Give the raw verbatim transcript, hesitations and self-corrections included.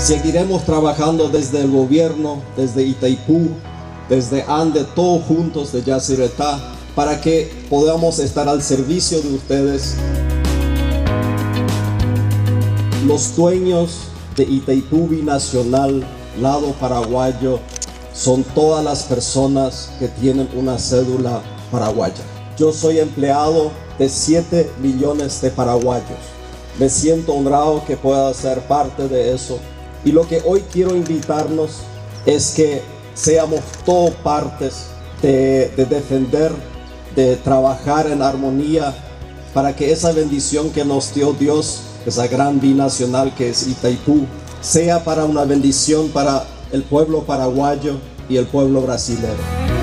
Seguiremos trabajando desde el gobierno, desde Itaipú, desde Ande, todos juntos de Yacyretá, para que podamos estar al servicio de ustedes. Los dueños de Itaipú Binacional, lado paraguayo, son todas las personas que tienen una cédula paraguaya. Yo soy empleado de siete millones de paraguayos. Me siento honrado que pueda ser parte de eso. Y lo que hoy quiero invitarnos es que seamos todos partes de, de defender, de trabajar en armonía para que esa bendición que nos dio Dios, esa gran binacional que es Itaipú, sea para una bendición para el pueblo paraguayo y el pueblo brasilero.